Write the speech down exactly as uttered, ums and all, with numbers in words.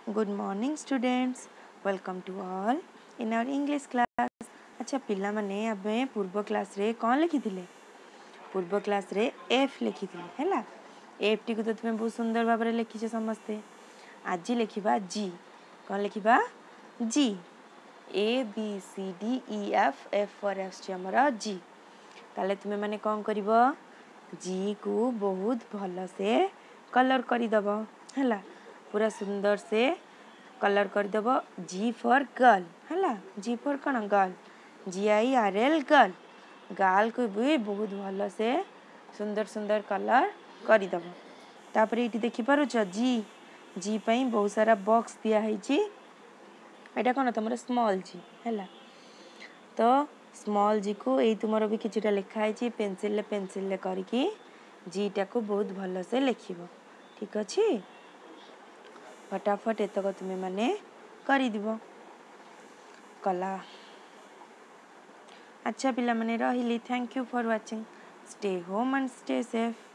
Good morning students. Welcome to all in our English class. अच्छा पिला माने आबे पूर्व क्लास रे कौन लिखी थिले? पूर्व क्लास रे F लिखी थिले हैला. F टी को तो तुम्हें बहुत सुंदर भाबरे लिखी छे समस्ते. आज लिखिबा G. कौन लिखिबा? G. A B C D E F F for F ची हमरा G. ताले तुम्हें माने कौन करिवो? G को बहुत भलो से कलर करी दबो हैला. पूरा सुंदर से कलर कर देबो. G फॉर गर्ल हैला. G फॉर कौन? Girl. G I R L girl. Girl को भी बहुत भलो से सुंदर सुंदर कलर करी दबो. तापरे इटी देखि पारो छ G. G पई बहुत सारा बॉक्स दिया है छी. एटा कोन तमरा स्मॉल G हैला. तो स्मॉल G को एई तुमरो भी किछटा लिखा है छी पेंसिल ले पेंसिल ले करके G टा को बहुत भलो से लिखिबो. ठीक अछि. फटाफट एतक तुम्हें माने करी दिबो कला. अच्छा पिला माने रहिली. Thank you for watching. Stay home and stay safe.